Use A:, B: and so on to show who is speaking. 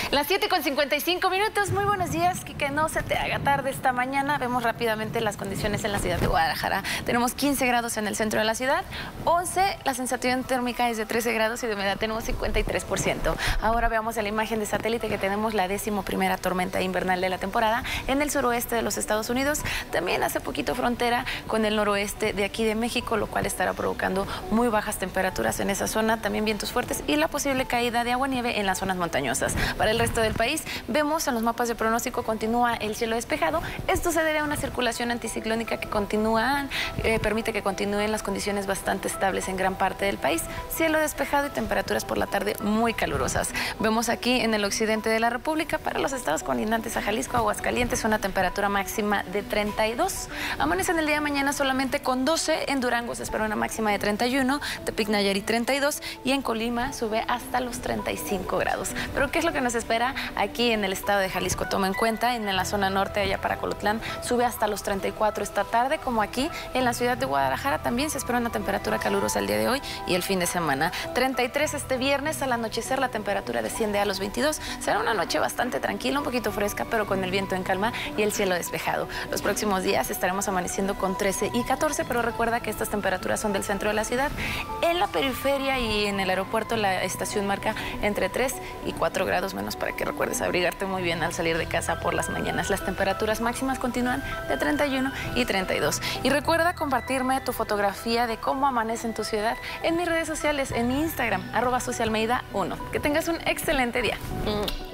A: Las 7:55. Muy buenos días, que no se te haga tarde esta mañana. Vemos rápidamente las condiciones en la ciudad de Guadalajara. Tenemos 15 grados en el centro de la ciudad, 11, la sensación térmica es de 13 grados y de humedad tenemos 53%. Ahora veamos en la imagen de satélite que tenemos la 11ª tormenta invernal de la temporada en el suroeste de los Estados Unidos. También hace poquito frontera con el noroeste de aquí de México, lo cual estará provocando muy bajas temperaturas en esa zona, también vientos fuertes y la posible caída de agua-nieve en las zonas montañosas. Para el resto del país, vemos en los mapas de pronóstico continúa el cielo despejado. Esto se debe a una circulación anticiclónica que permite que continúen las condiciones bastante estables en gran parte del país. Cielo despejado y temperaturas por la tarde muy calurosas. Vemos aquí en el occidente de la República, para los estados colindantes a Jalisco, Aguascalientes, una temperatura máxima de 32. Amanece en el día de mañana solamente con 12. En Durango se espera una máxima de 31, Tepic, Nayarit 32 y en Colima sube hasta los 35 grados. Pero ¿qué es lo que nos espera aquí en el estado de Jalisco? Toma en cuenta, en la zona norte, allá para Colotlán, sube hasta los 34 esta tarde, como aquí en la ciudad de Guadalajara también se espera una temperatura calurosa el día de hoy y el fin de semana. 33 este viernes, al anochecer la temperatura desciende a los 22. Será una noche bastante tranquila, un poquito fresca, pero con el viento en calma y el cielo despejado. Los próximos días estaremos amaneciendo con 13 y 14, pero recuerda que estas temperaturas son del centro de la ciudad. En la periferia y en el aeropuerto la estación marca entre 3 y 4 grados menos, para que recuerdes abrigarte muy bien al salir de casa por las mañanas. Las temperaturas máximas continúan de 31 y 32. Y recuerda compartirme tu fotografía de cómo amanece en tu ciudad en mis redes sociales, en mi Instagram, @socialmeida1. Que tengas un excelente día.